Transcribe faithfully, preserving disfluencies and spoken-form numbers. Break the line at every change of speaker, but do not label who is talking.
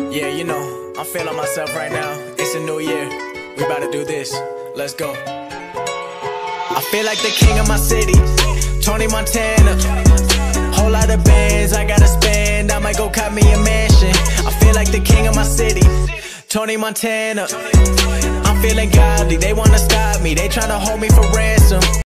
Yeah, you know, I'm feeling myself right now. It's a new year, we about to do this. Let's go. I feel like the king of my city, Tony Montana. Whole lot of bands I gotta spend, I might go cop me a mansion. I feel like the king of my city, Tony Montana. I'm feeling godly, they wanna stop me, they tryna hold me for ransom.